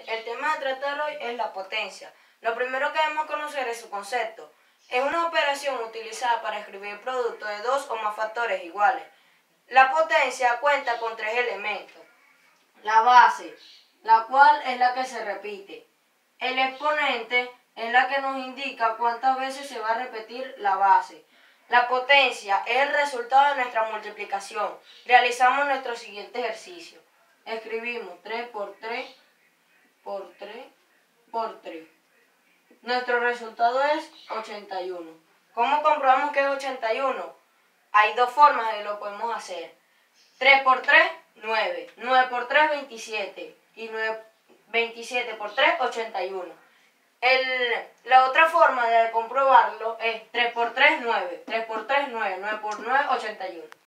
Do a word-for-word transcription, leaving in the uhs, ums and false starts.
tardes. El tema a tratar hoy es la potencia. Lo primero que debemos conocer es su concepto. Es una operación utilizada para escribir productos de dos o más factores iguales. La potencia cuenta con tres elementos. La base, la cual es la que se repite. El exponente es la que nos indica cuántas veces se va a repetir la base. La potencia es el resultado de nuestra multiplicación. Realizamos nuestro siguiente ejercicio. Escribimos tres por tres por tres por tres. Nuestro resultado es ochenta y uno. ¿Cómo comprobamos que es ochenta y uno? Hay dos formas de que lo podemos hacer. tres por tres, nueve. nueve por tres, veintisiete. Y veintisiete por tres, ochenta y uno. El, la otra forma de comprobarlo es tres por tres, nueve. tres por tres, nueve. nueve por nueve, ochenta y uno.